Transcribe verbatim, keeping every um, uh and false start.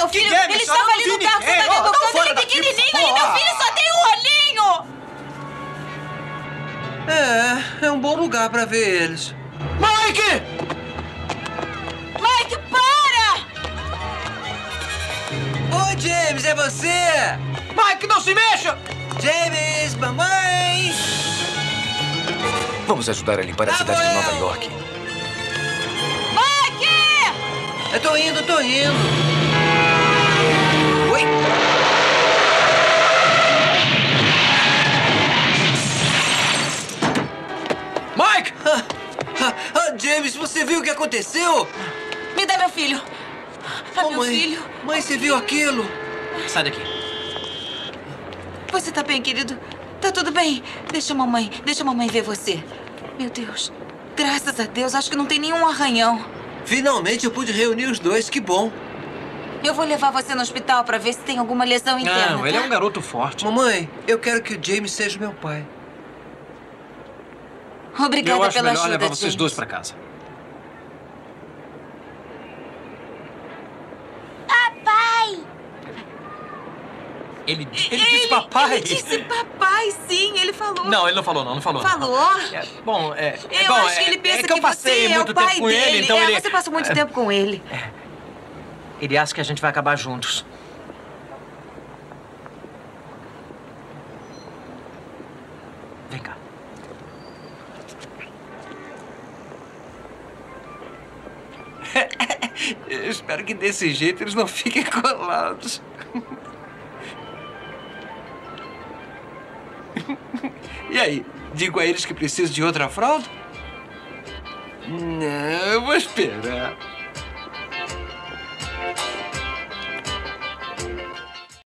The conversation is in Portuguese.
meu filho. Que é, Ele senhora? estava ali no carro, Ninguém. sentado Oh, no canto, fora ele daqui, pequenininho por ali. Meu favor. filho só tem um olhinho. É, é um bom lugar pra ver eles. Mike! Mike, para! Oi, James, é você? Mike, não se mexa! James, mamãe! Vamos ajudar a limpar a cidade de Nova York. Mike! Eu tô indo, tô indo. Oi? Mike! Ah, ah, ah, James, você viu o que aconteceu? Me dá meu filho. Ah, Oh, meu mãe, filho. mãe, você viu aquilo? Sai daqui. Você tá bem, querido? Tá tudo bem? Deixa a mamãe, deixa a mamãe ver você. Meu Deus. Graças a Deus, acho que não tem nenhum arranhão. Finalmente eu pude reunir os dois, que bom. Eu vou levar você no hospital pra ver se tem alguma lesão interna. Não, ele é tá? um garoto forte. Mamãe, eu quero que o James seja meu pai. Obrigada Eu acho pela melhor ajuda, levar vocês James. dois pra casa. Papai! Ele, ele disse papai. Ele disse papai, sim, ele falou. Não, ele não falou, não, não falou. Falou? É, bom, é. é Eu bom, acho que ele é- pensa é que eu passei você muito é o pai tempo com dele. ele, então é, ele. Você passa muito é, tempo com ele. Ele acha que a gente vai acabar juntos. Vem cá. Eu espero que desse jeito eles não fiquem colados. E aí, digo a eles que preciso de outra fralda? Não, eu vou esperar.